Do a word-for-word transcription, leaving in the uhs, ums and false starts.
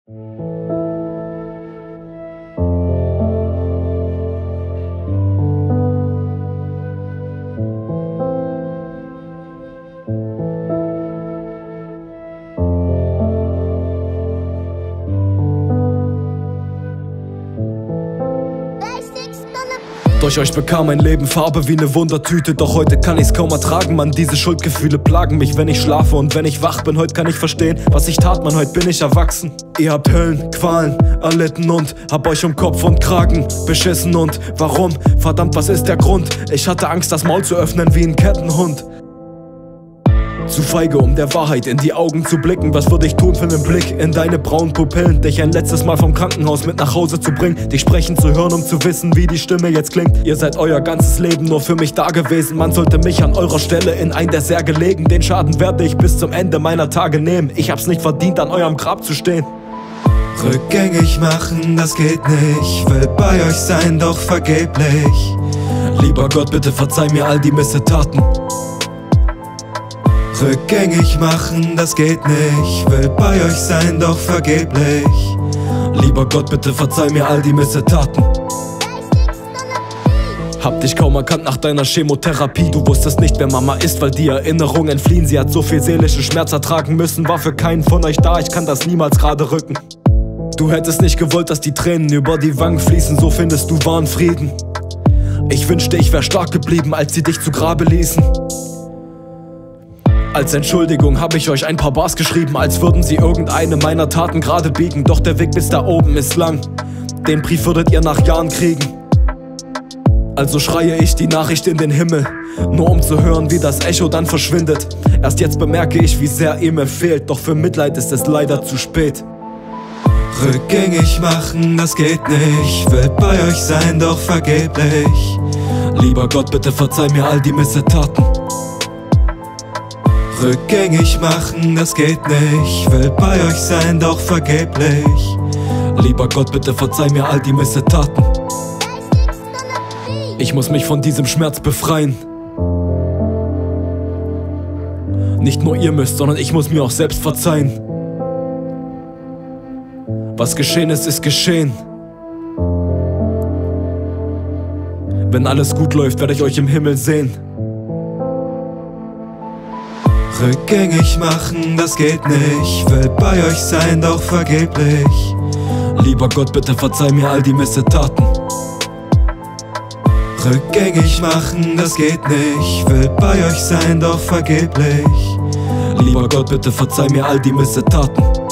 Durch euch bekam mein Leben Farbe wie ne Wundertüte. Doch heute kann ich's kaum ertragen, Mann, diese Schuldgefühle plagen mich, wenn ich schlafe und wenn ich wach bin. Heute kann ich verstehen, was ich tat, Mann, heute bin ich erwachsen. Ihr habt Höllen, Qualen erlitten und hab euch um Kopf und Kragen beschissen. Und warum? Verdammt, was ist der Grund? Ich hatte Angst, das Maul zu öffnen wie ein Kettenhund. Zu feige, um der Wahrheit in die Augen zu blicken. Was würde ich tun für nen Blick in deine braunen Pupillen? Dich ein letztes Mal vom Krankenhaus mit nach Hause zu bringen, dich sprechen zu hören, um zu wissen, wie die Stimme jetzt klingt. Ihr seid euer ganzes Leben nur für mich da gewesen. Man sollte mich an eurer Stelle in ein der Särge legen. Den Schaden werde ich bis zum Ende meiner Tage nehmen. Ich hab's nicht verdient, an eurem Grab zu stehen. Rückgängig machen, das geht nicht. Will bei euch sein, doch vergeblich. Lieber Gott, bitte verzeih mir all die Missetaten. Rückgängig machen, das geht nicht. Will bei euch sein, doch vergeblich. Lieber Gott, bitte verzeih mir all die Missetaten. Hab dich kaum erkannt nach deiner Chemotherapie. Du wusstest nicht, wer Mama ist, weil die Erinnerungen entfliehen. Sie hat so viel seelischen Schmerz ertragen müssen. War für keinen von euch da, ich kann das niemals gerade rücken. Du hättest nicht gewollt, dass die Tränen über die Wangen fließen. So findest du wahren Frieden. Ich wünschte, ich wär stark geblieben, als sie dich zu Grabe ließen. Als Entschuldigung hab ich euch ein paar Bars geschrieben, als würden sie irgendeine meiner Taten gerade biegen. Doch der Weg bis da oben ist lang, den Brief würdet ihr nach Jahren kriegen. Also schreie ich die Nachricht in den Himmel, nur um zu hören, wie das Echo dann verschwindet. Erst jetzt bemerke ich, wie sehr ihr mir fehlt, doch für Mitleid ist es leider zu spät. Rückgängig machen, das geht nicht. Will bei euch sein, doch vergeblich. Lieber Gott, bitte verzeih mir all die Missetaten. Rückgängig machen, das geht nicht. Will bei euch sein, doch vergeblich. Lieber Gott, bitte verzeih mir all die Missetaten. Ich muss mich von diesem Schmerz befreien. Nicht nur ihr müsst, sondern ich muss mir auch selbst verzeihen. Was geschehen ist, ist geschehen. Wenn alles gut läuft, werde ich euch im Himmel sehen. Rückgängig machen, das geht nicht. Will bei euch sein, doch vergeblich. Lieber Gott, bitte verzeih mir all die Missetaten. Rückgängig machen, das geht nicht. Will bei euch sein, doch vergeblich. Lieber Gott, bitte verzeih mir all die Missetaten.